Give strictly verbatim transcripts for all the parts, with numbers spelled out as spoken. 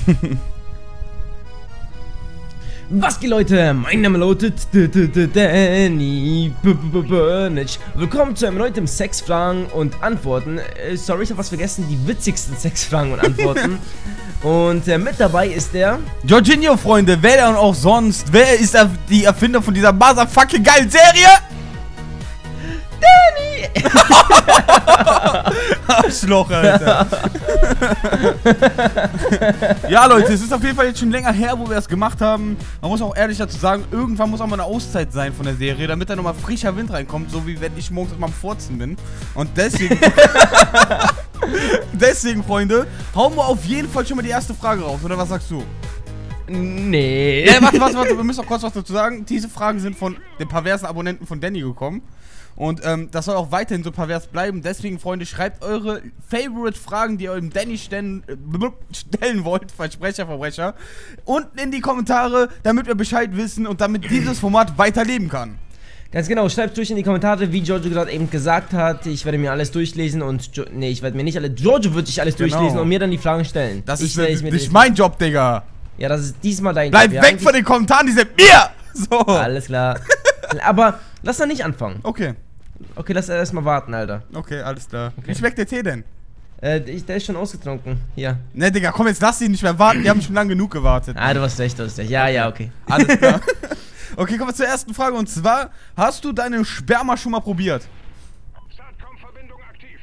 Was geht, Leute? Mein Name lautet Danny Burnage. Willkommen zu einem neuen Sexfragen und Antworten. Äh, sorry, ich habe was vergessen. Die witzigsten Sexfragen und Antworten. Und äh, mit dabei ist der Jorginho, Freunde. Wer denn auch sonst? Wer ist die Erfinder von dieser motherfucking geilen Serie? Danny! Arschloch, Alter. Ja, Leute, es ist auf jeden Fall jetzt schon länger her, wo wir das gemacht haben. Man muss auch ehrlich dazu sagen, irgendwann muss auch mal eine Auszeit sein von der Serie, damit da nochmal frischer Wind reinkommt, so wie wenn ich morgens mal am Furzen bin. Und deswegen... deswegen, Freunde, hauen wir auf jeden Fall schon mal die erste Frage raus, oder was sagst du? Nee. Ja, warte, warte, warte, wir müssen auch kurz was dazu sagen. Diese Fragen sind von den perversen Abonnenten von Danny gekommen. Und ähm, das soll auch weiterhin so pervers bleiben. Deswegen, Freunde, schreibt eure Favorite-Fragen, die ihr eurem Danny stellen, äh, stellen wollt, Versprecher, Verbrecher, unten in die Kommentare, damit wir Bescheid wissen und damit dieses Format weiterleben kann. Ganz genau, schreibt durch in die Kommentare, wie Giorgio gerade eben gesagt hat. Ich werde mir alles durchlesen und... Jo nee, ich werde mir nicht alle... Giorgio wird sich alles genau durchlesen und mir dann die Fragen stellen. Das ich, ist ich, nicht mein Job, Digga. Ja, das ist diesmal dein Bleib Job. weg ja, von den Kommentaren, die sind mir! So. Alles klar. Aber lass doch nicht anfangen. Okay. Okay, lass erstmal warten, Alter. Okay, alles klar. Okay. Wie schmeckt der Tee denn? Äh, ich, der ist schon ausgetrunken. Hier. Ne, Digga, komm, jetzt lass ihn nicht mehr warten. Die haben schon lange genug gewartet. Ah, du hast recht, du hast recht. Ja, ja, okay. Alles klar. Okay, kommen wir zur ersten Frage. Und zwar, hast du deine Sperma schon mal probiert? Satcom-Verbindung aktiv.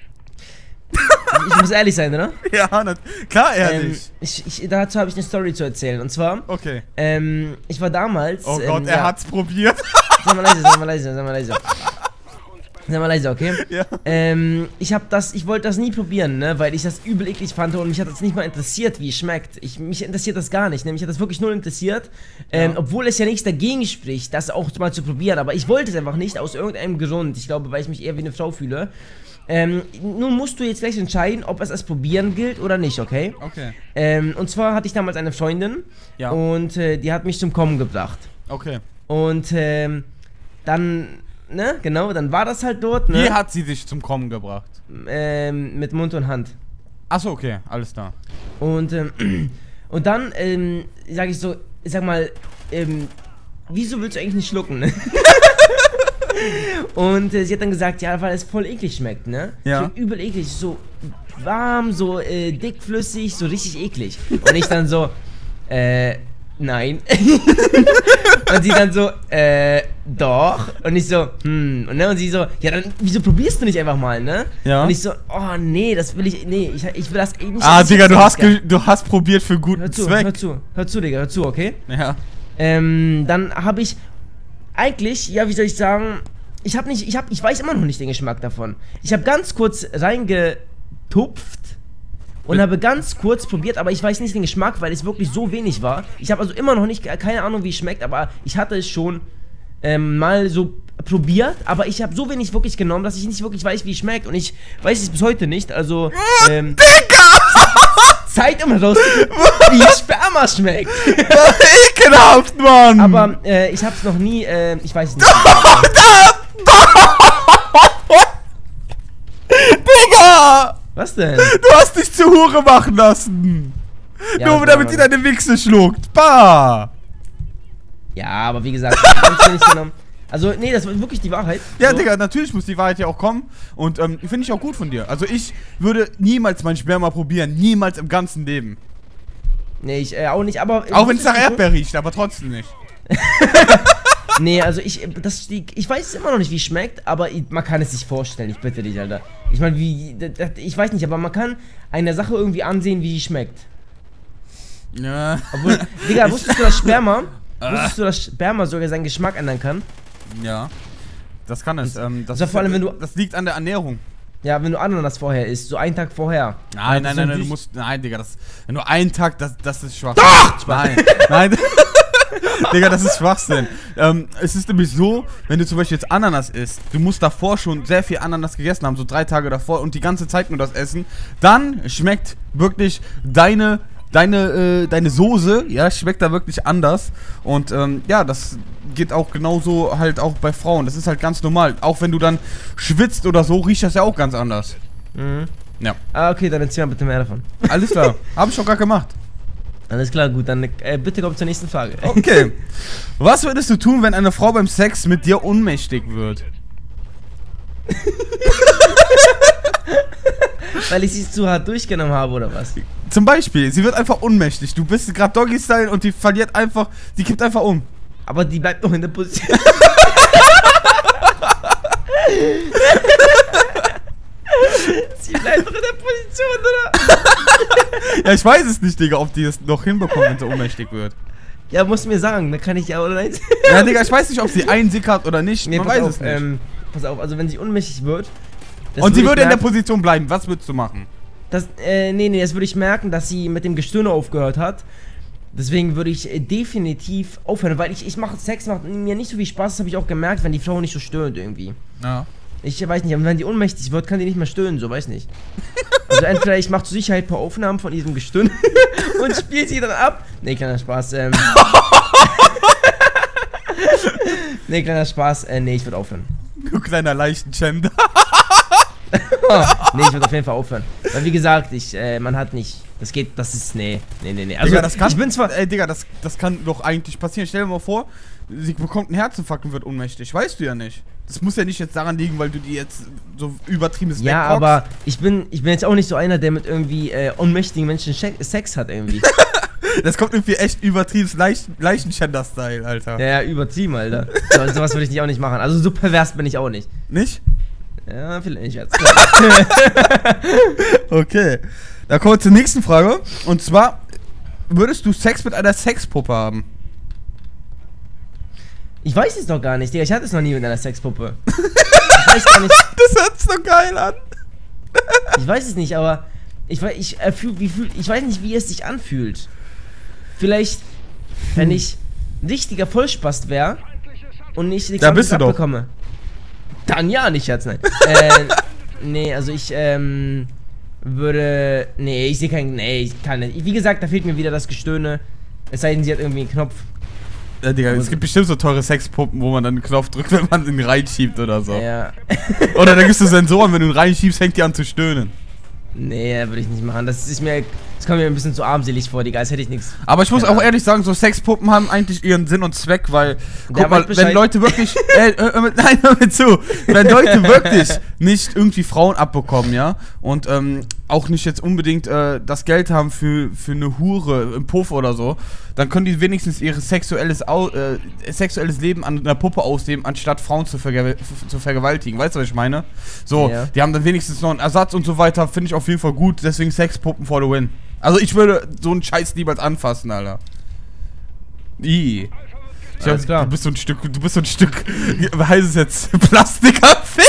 Ich muss ehrlich sein, oder? Ja, na, klar ehrlich. Ähm, ich, ich, dazu habe ich eine Story zu erzählen. Und zwar, okay. ähm, ich war damals... Oh Gott, ähm, er ja. hat's probiert. Sag mal leise, sag mal leise, sag mal leise. Sag mal leise, okay? Ja. Ähm, ich hab das, ich wollte das nie probieren, ne, weil ich das übel eklig fand und mich hat das nicht mal interessiert, wie es schmeckt. Ich, mich interessiert das gar nicht, ne, mich hat das wirklich null interessiert, ähm, ja. Obwohl es ja nichts dagegen spricht, das auch mal zu probieren, aber ich wollte es einfach nicht, aus irgendeinem Grund, ich glaube, weil ich mich eher wie eine Frau fühle. Ähm, nun musst du jetzt gleich entscheiden, ob es als probieren gilt oder nicht, okay? Okay. Ähm, und zwar hatte ich damals eine Freundin, ja. Und äh, die hat mich zum Kommen gebracht. Okay. Und ähm, dann... Ne, genau, dann war das halt dort, ne? Wie hat sie dich zum Kommen gebracht? Ähm, mit Mund und Hand. Achso, okay, alles klar. Und, ähm, und dann, ähm, sag ich so, ich sag mal, ähm, wieso willst du eigentlich nicht schlucken, ne? Und äh, sie hat dann gesagt, ja, weil es voll eklig schmeckt, ne? Ja. So übel eklig, so warm, so äh, dickflüssig, so richtig eklig. Und ich dann so, äh, nein. Und sie dann so, äh, doch. Und ich so, hm. Und, ne, und sie so, ja, dann, wieso probierst du nicht einfach mal, ne? Ja. Und ich so, oh, nee, das will ich, nee, ich, ich will das eben nicht. Ah, Digga, du hast, du hast probiert für guten hör zu, Zweck. Hör zu, hör zu, Digga, hör zu, okay? Ja. Ähm, dann habe ich, eigentlich, ja, wie soll ich sagen, ich habe nicht, ich habe, ich weiß immer noch nicht den Geschmack davon. Ich habe ganz kurz reingetupft. Und habe ganz kurz probiert, aber ich weiß nicht den Geschmack, weil es wirklich so wenig war. Ich habe also immer noch nicht, keine Ahnung wie es schmeckt, aber ich hatte es schon ähm, mal so probiert, aber ich habe so wenig wirklich genommen, dass ich nicht wirklich weiß, wie es schmeckt. Und ich weiß es bis heute nicht, also ähm, Zeit um herauszufinden, wie Sperma schmeckt. Ekelhaft, Mann! Aber äh, ich habe es noch nie, äh, ich weiß es nicht. Digga! Was denn? Du hast dich zur Hure machen lassen! Ja, nur damit die deine Wichse schluckt. Bah! Ja, aber wie gesagt, ich hab's nicht genommen. Also, nee, das war wirklich die Wahrheit. Ja, so. Digga, natürlich muss die Wahrheit ja auch kommen. Und ähm, finde ich auch gut von dir. Also ich würde niemals mein Sperma probieren. Niemals im ganzen Leben. Nee, ich äh, auch nicht, aber... Auch wenn es nach Erdbeer riecht, aber trotzdem nicht. Nee, also ich, das, ich weiß immer noch nicht, wie es schmeckt, aber man kann es sich vorstellen, ich bitte dich, Alter. Ich meine, wie, ich weiß nicht, aber man kann eine Sache irgendwie ansehen, wie die schmeckt. Ja. Obwohl, Digga, wusstest du, dass Sperma, wusstest du, dass Sperma sogar seinen Geschmack ändern kann? Ja, das kann es. Ähm, das, also vor allem, wenn du, das liegt an der Ernährung. Ja, wenn du Ananas vorher isst, so einen Tag vorher. Nein, nein, nein, nein, du musst, nein, Digga, das, wenn du einen Tag, das, das ist schwach. Doch! Nein, nein. Digga, das ist Schwachsinn. Ähm, es ist nämlich so, wenn du zum Beispiel jetzt Ananas isst, du musst davor schon sehr viel Ananas gegessen haben, so drei Tage davor und die ganze Zeit nur das essen, dann schmeckt wirklich deine, deine, äh, deine Soße, ja, schmeckt da wirklich anders. Und ähm, ja, das geht auch genauso halt auch bei Frauen. Das ist halt ganz normal. Auch wenn du dann schwitzt oder so, riecht das ja auch ganz anders. Mhm. Ja. Ah, okay, dann erzähl mal bitte mehr davon. Alles klar. Hab ich schon gar gemacht. Alles klar, gut, dann äh, bitte komm zur nächsten Frage. Okay. Was würdest du tun, wenn eine Frau beim Sex mit dir ohnmächtig wird? Weil ich sie zu hart durchgenommen habe, oder was? Zum Beispiel, sie wird einfach ohnmächtig. Du bist gerade Doggy-Style und die verliert einfach, die kippt einfach um. Aber die bleibt noch in der Position. Sie bleibt noch in der Position, oder? Ja, ich weiß es nicht, Digga, ob die es noch hinbekommt, wenn sie ohnmächtig wird. Ja, musst du mir sagen, dann kann ich ja oder nein. Ja, Digga, ich weiß nicht, ob sie einsickert oder nicht. Nee, Man pass weiß auf, es nicht. Ähm, pass auf, also wenn sie ohnmächtig wird. das Und sie ich würde in der merken- Position bleiben. Was würdest du machen? Das, äh, nee, nee, das würde ich merken, dass sie mit dem Gestöhne aufgehört hat. Deswegen würde ich äh, definitiv aufhören, weil ich, ich mache Sex, macht mir nicht so viel Spaß, das habe ich auch gemerkt, wenn die Frau nicht so stöhnt irgendwie. Ja. Ich weiß nicht, aber wenn die ohnmächtig wird, kann die nicht mehr stöhnen, so weiß nicht. Also entweder ich mache zur Sicherheit ein paar Aufnahmen von diesem Gestöhne und spiele sie dann ab. Nee, kleiner Spaß, ähm. nee, kleiner Spaß, äh, nee, ich würde aufhören. Du kleiner Leichenschänder. Nee, ich würde auf jeden Fall aufhören. Weil wie gesagt, ich, äh, man hat nicht, das geht, das ist, nee, nee, nee, nee. Also, Digga, das kann, ich bin zwar, ey, Digga, das, das kann doch eigentlich passieren. Stell dir mal vor, sie bekommt einen Herzinfarkt und wird ohnmächtig. Weißt du ja nicht. Das muss ja nicht jetzt daran liegen, weil du die jetzt so übertriebenes ja, wegboxst. aber ich bin, ich bin jetzt auch nicht so einer, der mit irgendwie äh, ohnmächtigen Menschen Sex hat irgendwie. Das kommt irgendwie echt übertriebenes Leicht, Leichenschänder-Style, Alter. Ja, ja, übertrieben, Alter. So, sowas würde ich nicht auch nicht machen. Also so pervers bin ich auch nicht. Nicht? Ja, vielleicht nicht jetzt. Okay. Da kommen wir zur nächsten Frage. Und zwar, würdest du Sex mit einer Sexpuppe haben? Ich weiß es doch gar nicht, Digga. Ich hatte es noch nie mit einer Sexpuppe. Ich weiß gar nicht. Das hört sich so geil an. Ich weiß es nicht, aber ich weiß, ich, äh, fühl, wie fühl, ich weiß nicht, wie es sich anfühlt. Vielleicht, wenn ich ein richtiger Vollspast wäre und nicht nichts Da bist du doch. abbekomme. Dann ja, nicht jetzt, nein. äh, nee, also ich, ähm, würde, nee, ich sehe keinen, nee, ich kann nicht. Wie gesagt, da fehlt mir wieder das Gestöhne. Es sei denn, sie hat irgendwie einen Knopf. Ja, Digga, es gibt bestimmt so teure Sexpuppen, wo man dann einen Knopf drückt, wenn man ihn reinschiebt oder so. Ja. Oder da gibt's so Sensoren, wenn du ihn reinschiebst, fängt die an zu stöhnen. Nee, würde ich nicht machen. Das ist mir, das kommt mir ein bisschen zu armselig vor, Digga, als hätte ich nichts. Aber ich muss Keine auch Ahnung. ehrlich sagen, so Sexpuppen haben eigentlich ihren Sinn und Zweck, weil, guck Der mal, weiß Bescheid. wenn Leute wirklich, äh, äh, mit, nein, hör mir zu, wenn Leute wirklich nicht irgendwie Frauen abbekommen, ja, und ähm, auch nicht jetzt unbedingt äh, das Geld haben für, für eine Hure im Puff oder so, dann können die wenigstens ihr sexuelles, Au äh, sexuelles Leben an einer Puppe ausleben, anstatt Frauen zu, verge zu vergewaltigen. Weißt du, was ich meine? So, Ja. die haben dann wenigstens noch einen Ersatz und so weiter, finde ich auf jeden Fall gut, deswegen Sexpuppen for the win. Also ich würde so einen Scheiß niemals anfassen, Alter. Ih. Ich Alles hab, klar. Du bist so ein Stück, du bist so ein Stück, wie heißt es jetzt, Plastik am Finger.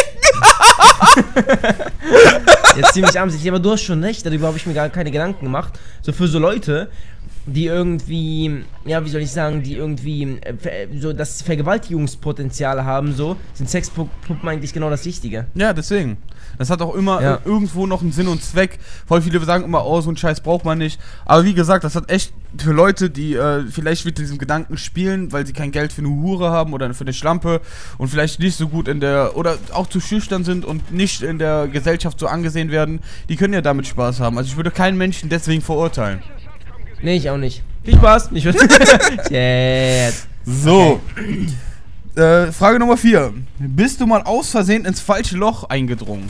Jetzt ziemlich armselig, aber du hast schon recht, darüber habe ich mir gar keine Gedanken gemacht. So für so Leute, die irgendwie, ja, wie soll ich sagen, die irgendwie äh, ver- so das Vergewaltigungspotenzial haben, so, sind Sexpuppen eigentlich genau das Richtige. Ja, deswegen. Das hat auch immer Ja. äh, irgendwo noch einen Sinn und Zweck. Voll viele sagen immer, oh, so einen Scheiß braucht man nicht. Aber wie gesagt, das hat echt für Leute, die äh, vielleicht mit diesem Gedanken spielen, weil sie kein Geld für eine Hure haben oder für eine Schlampe und vielleicht nicht so gut in der, oder auch zu schüchtern sind und nicht in der Gesellschaft so angesehen werden, die können ja damit Spaß haben. Also ich würde keinen Menschen deswegen verurteilen. Nee, ich auch nicht. Viel Spaß. Ich würde. Jetzt. So. Äh, Frage Nummer vier. Bist du mal aus Versehen ins falsche Loch eingedrungen?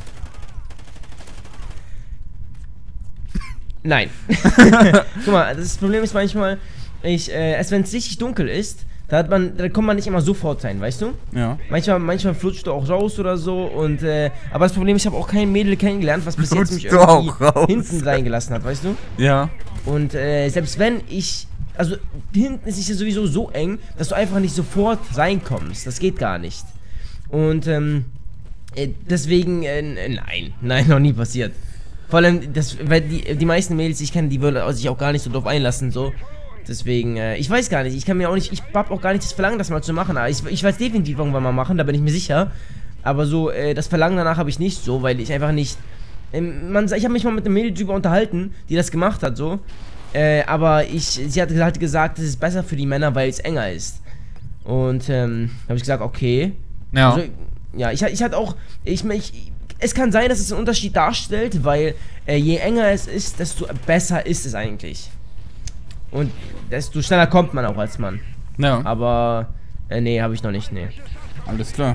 Nein. Guck mal, das Problem ist manchmal, ich, äh, erst wenn es richtig dunkel ist, da hat man, da kommt man nicht immer sofort rein, weißt du? Ja. Manchmal, manchmal flutscht du auch raus oder so und, äh, aber das Problem ist, ich habe auch kein Mädel kennengelernt, was bis jetzt mich Flutschst du auch irgendwie raus? hinten reingelassen hat, weißt du? Ja. Und, äh, selbst wenn ich, also, hinten ist es ja sowieso so eng, dass du einfach nicht sofort reinkommst, das geht gar nicht. Und, ähm, äh, deswegen, äh, nein, nein, noch nie passiert. Vor allem, das, weil die, die meisten Mädels, die ich kenne, die würden sich auch gar nicht so drauf einlassen, so. Deswegen, äh, ich weiß gar nicht, ich kann mir auch nicht, ich hab auch gar nicht das Verlangen, das mal zu machen. Aber ich, ich werde es definitiv irgendwann mal machen, da bin ich mir sicher. Aber so, äh, das Verlangen danach habe ich nicht so, weil ich einfach nicht, ähm, man, ich habe mich mal mit einem Mädel drüber unterhalten, die das gemacht hat, so. Äh, aber ich, sie hat halt gesagt, es ist besser für die Männer, weil es enger ist. Und, ähm, habe ich gesagt, okay. Ja. Also, ja, ich, ich hatte auch, ich, ich, es kann sein, dass es einen Unterschied darstellt, weil äh, je enger es ist, desto besser ist es eigentlich. Und desto schneller kommt man auch als Mann. Ja. Aber, äh, nee, habe ich noch nicht, nee. Alles klar.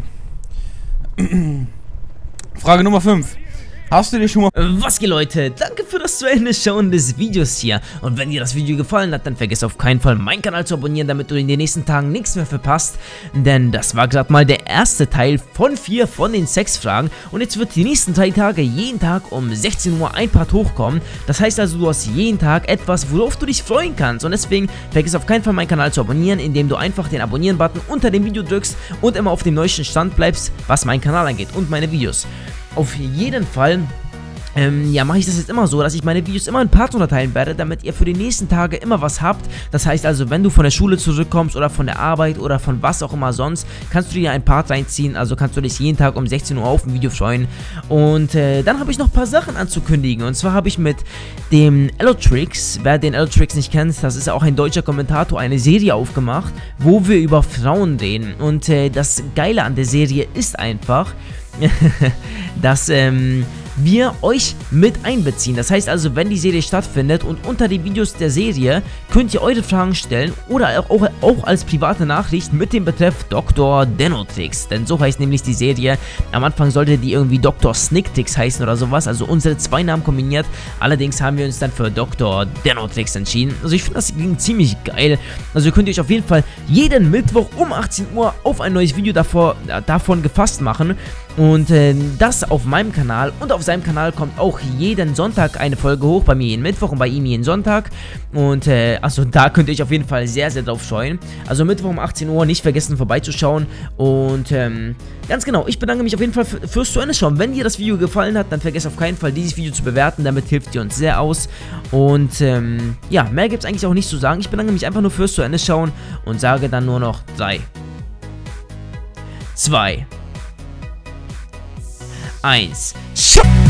Frage Nummer fünf. Hast du dir schon mal... Was geht, Leute? Danke für das zu Ende schauen des Videos hier. Und wenn dir das Video gefallen hat, dann vergiss auf keinen Fall meinen Kanal zu abonnieren, damit du in den nächsten Tagen nichts mehr verpasst. Denn das war gerade mal der erste Teil von vier von den Sexfragen. Und jetzt wird die nächsten drei Tage jeden Tag um sechzehn Uhr ein Part hochkommen. Das heißt also, du hast jeden Tag etwas, worauf du dich freuen kannst. Und deswegen vergiss auf keinen Fall meinen Kanal zu abonnieren, indem du einfach den Abonnieren-Button unter dem Video drückst und immer auf dem neuesten Stand bleibst, was meinen Kanal angeht und meine Videos. Auf jeden Fall, ähm, ja, mache ich das jetzt immer so, dass ich meine Videos immer in Parts unterteilen werde, damit ihr für die nächsten Tage immer was habt. Das heißt also, wenn du von der Schule zurückkommst oder von der Arbeit oder von was auch immer sonst, kannst du dir ein Part reinziehen, also kannst du dich jeden Tag um sechzehn Uhr auf ein Video freuen. Und äh, dann habe ich noch ein paar Sachen anzukündigen. Und zwar habe ich mit dem Elotrix, wer den Elotrix nicht kennt, das ist ja auch ein deutscher Kommentator, eine Serie aufgemacht, wo wir über Frauen reden. Und äh, das Geile an der Serie ist einfach, dass ähm, wir euch mit einbeziehen. Das heißt also, wenn die Serie stattfindet und unter den Videos der Serie könnt ihr eure Fragen stellen oder auch, auch, auch als private Nachricht mit dem Betreff Doktor Denotrix. Denn so heißt nämlich die Serie. Am Anfang sollte die irgendwie Doktor Snicktix heißen oder sowas, also unsere zwei Namen kombiniert. Allerdings haben wir uns dann für Doktor Denotrix entschieden. Also ich finde, das ging ziemlich geil. Also könnt ihr euch auf jeden Fall jeden Mittwoch um achtzehn Uhr auf ein neues Video davor, äh, davon gefasst machen. Und äh, das auf meinem Kanal und auf seinem Kanal kommt auch jeden Sonntag eine Folge hoch, bei mir jeden Mittwoch und bei ihm jeden Sonntag. Und äh, also da könnt ihr euch auf jeden Fall sehr, sehr drauf freuen. Also Mittwoch um achtzehn Uhr, nicht vergessen vorbeizuschauen. Und ähm, ganz genau, ich bedanke mich auf jeden Fall fürs zu Ende schauen. Wenn dir das Video gefallen hat, dann vergesst auf keinen Fall dieses Video zu bewerten, damit hilft ihr uns sehr aus. Und ähm, ja, mehr gibt es eigentlich auch nicht zu sagen. Ich bedanke mich einfach nur fürs zu Ende schauen und sage dann nur noch drei, zwei, eins. Schau!